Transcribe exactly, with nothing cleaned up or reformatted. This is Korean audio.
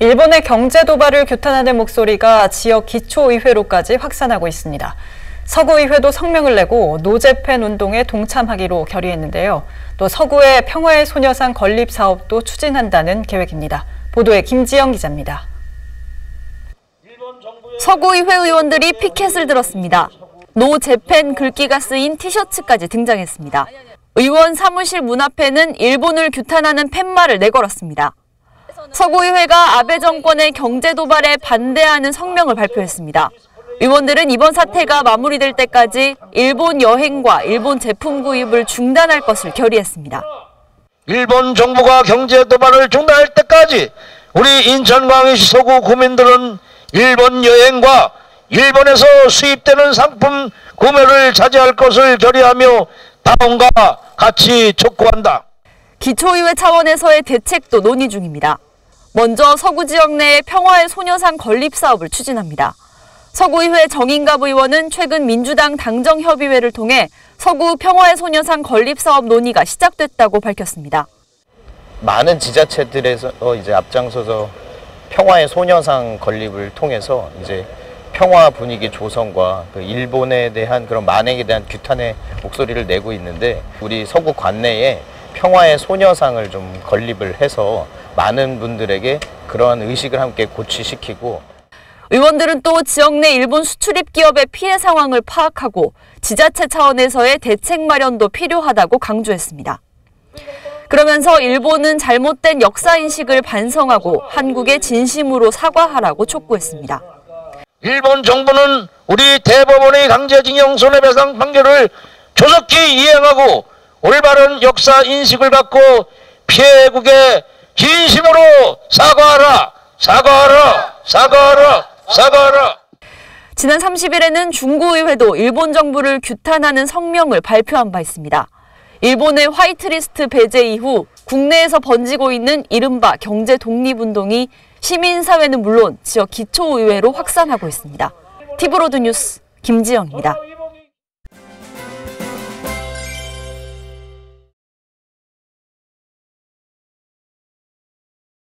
일본의 경제 도발을 규탄하는 목소리가 지역 기초의회로까지 확산하고 있습니다. 서구의회도 성명을 내고 노재팬 운동에 동참하기로 결의했는데요. 또 서구의 평화의 소녀상 건립 사업도 추진한다는 계획입니다. 보도에 김지영 기자입니다. 서구의회 의원들이 피켓을 들었습니다. 노재팬 글귀가 쓰인 티셔츠까지 등장했습니다. 의원 사무실 문 앞에는 일본을 규탄하는 팻말을 내걸었습니다. 서구의회가 아베 정권의 경제 도발에 반대하는 성명을 발표했습니다. 의원들은 이번 사태가 마무리될 때까지 일본 여행과 일본 제품 구입을 중단할 것을 결의했습니다. 일본 정부가 경제 도발을 중단할 때까지 우리 인천광역시 서구 구민들은 일본 여행과 일본에서 수입되는 상품 구매를 자제할 것을 결의하며 다음과 같이 촉구한다. 기초의회 차원에서의 대책도 논의 중입니다. 먼저 서구 지역 내에 평화의 소녀상 건립 사업을 추진합니다. 서구의회 정인갑 의원은 최근 민주당 당정협의회를 통해 서구 평화의 소녀상 건립 사업 논의가 시작됐다고 밝혔습니다. 많은 지자체들에서 이제 앞장서서 평화의 소녀상 건립을 통해서 이제 평화 분위기 조성과 그 일본에 대한 그런 만행에 대한 규탄의 목소리를 내고 있는데, 우리 서구 관내에 평화의 소녀상을 좀 건립을 해서 많은 분들에게 그러한 의식을 함께 고취시키고, 의원들은 또 지역 내 일본 수출입 기업의 피해 상황을 파악하고 지자체 차원에서의 대책 마련도 필요하다고 강조했습니다. 그러면서 일본은 잘못된 역사인식을 반성하고 한국에 진심으로 사과하라고 촉구했습니다. 일본 정부는 우리 대법원의 강제징용 손해배상 판결을 조속히 이행하고 올바른 역사인식을 갖고 피해국에 진심으로 사과하라, 사과하라, 사과하라, 사과하라. 지난 삼십일에는 중구의회도 일본 정부를 규탄하는 성명을 발표한 바 있습니다. 일본의 화이트리스트 배제 이후 국내에서 번지고 있는 이른바 경제 독립운동이 시민사회는 물론 지역 기초의회로 확산하고 있습니다. 티브로드 뉴스 김지영입니다.